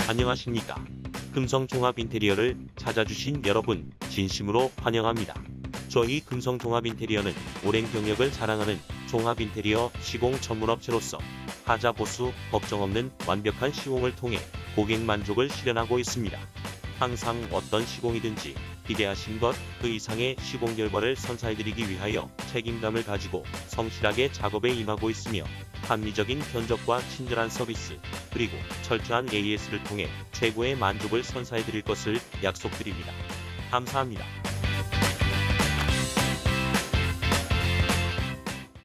안녕하십니까. 금성종합인테리어를 찾아주신 여러분 진심으로 환영합니다. 저희 금성종합인테리어는 오랜 경력을 자랑하는 종합인테리어 시공 전문업체로서 하자 보수 걱정 없는 완벽한 시공을 통해 고객 만족을 실현하고 있습니다. 항상 어떤 시공이든지 기대하신 것 그 이상의 시공 결과를 선사해드리기 위하여 책임감을 가지고 성실하게 작업에 임하고 있으며 합리적인 견적과 친절한 서비스 그리고 철저한 AS를 통해 최고의 만족을 선사해드릴 것을 약속드립니다. 감사합니다.